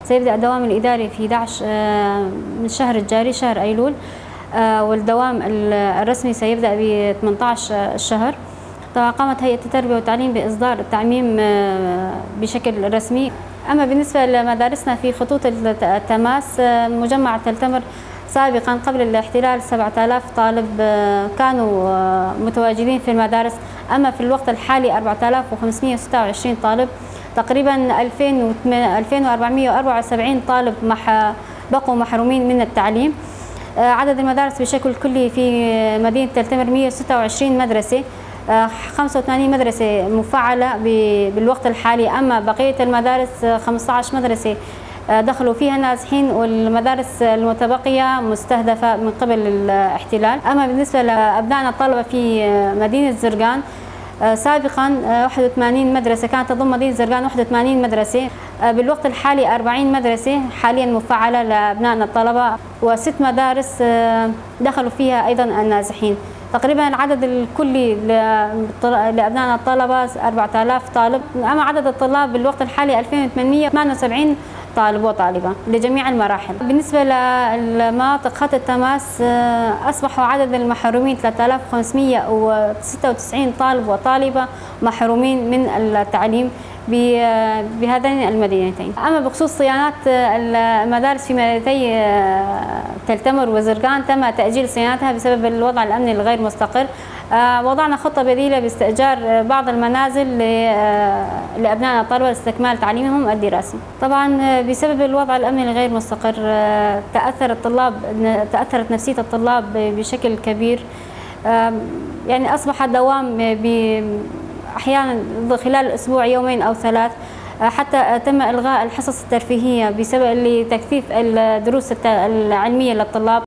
سيبدأ الدوام الإداري في 11 من الشهر الجاري شهر أيلول، والدوام الرسمي سيبدأ ب 18 الشهر. طبعا قامت هيئة التربية والتعليم بإصدار التعميم بشكل رسمي. أما بالنسبة لمدارسنا في خطوط التماس، مجمع تل تمر سابقا قبل الاحتلال 7000 طالب كانوا متواجدين في المدارس، أما في الوقت الحالي 4526 طالب، تقريبا 2474 طالب بقوا محرومين من التعليم. عدد المدارس بشكل كلي في مدينة تل تمر 126 مدرسة، 85 مدرسة مفعلة بالوقت الحالي، أما بقية المدارس 15 مدرسة دخلوا فيها نازحين، والمدارس المتبقية مستهدفة من قبل الاحتلال. أما بالنسبة لأبنائنا الطلبة في مدينة زرقان، سابقا 81 مدرسة كانت تضم مدينة زرقان 81 مدرسة، بالوقت الحالي 40 مدرسة حاليا مفعلة لأبنائنا الطلبة، و6 مدارس دخلوا فيها أيضا النازحين. تقريبا العدد الكلي لأبنائنا الطلبة 4000 طالب، أما عدد الطلاب بالوقت الحالي 2878 طالب وطالبة لجميع المراحل. بالنسبة لمناطق خط التماس، أصبحوا عدد المحرومين 3596 طالب وطالبة محرومين من التعليم بهذين المدينتين. أما بخصوص صيانات المدارس في مدينتي تل تمر وزرقان، تم تأجيل صيانتها بسبب الوضع الأمني الغير مستقر. وضعنا خطة بديلة باستئجار بعض المنازل لأبنائنا الطلبة لاستكمال تعليمهم الدراسي. طبعا بسبب الوضع الأمني الغير مستقر تأثرت نفسية الطلاب بشكل كبير، يعني أصبح الدوام أحيانا خلال الأسبوع يومين أو 3، حتى تم إلغاء الحصص الترفيهية بسبب لتكثيف الدروس العلمية للطلاب.